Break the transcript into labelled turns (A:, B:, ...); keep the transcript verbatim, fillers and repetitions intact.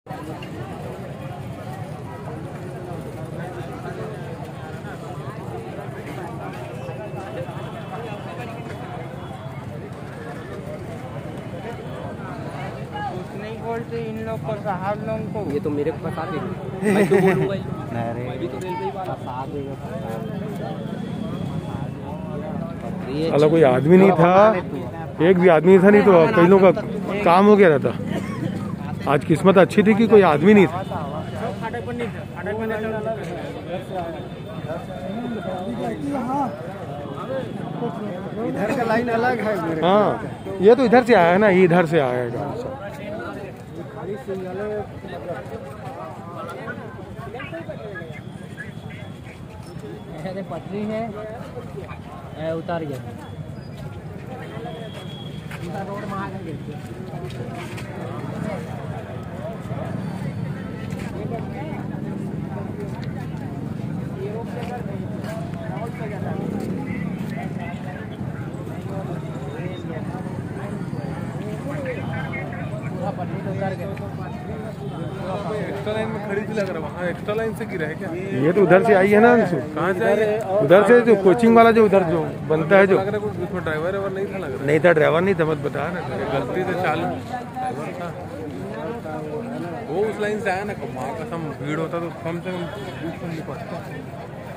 A: बोलते इन लोग को साहब लोग को,
B: ये तो मेरे पास आ गई। मैं तो बोलूँगा मैं भी तो रेलवे वाला साथ देगा।
C: साला कोई आदमी नहीं था, एक भी आदमी था नहीं तो कई लोगों का काम हो गया रहता। आज किस्मत अच्छी थी कि कोई आदमी नहीं था।
B: इधर का लाइन अलग है।
C: हाँ, ये तो इधर से आया है ना, ये इधर से आया है गाड़ी से।
B: पटरी है, उतार गया रोड में आ गए।
D: एक्स्ट्रा लाइन में खड़ी थी लग रहा है, वहाँ एक्स्ट्रा लाइन से गिरा है क्या?
C: ये तो उधर से आई है ना।
D: कहाँ से आई है?
C: उधर से जो कोचिंग वाला जो उधर जो बनता है, जो
D: लग रहा है उसमें ड्राइवर वाइवर नहीं था लग रहा है।
C: नहीं था, ड्राइवर नहीं था, मत बता ना।
D: गलती से चालू ड्राइवर था वो, उस लाइन से आया ना। वहाँ का सब भीड़ होता तो कम से कम बीस में नहीं पड़ता।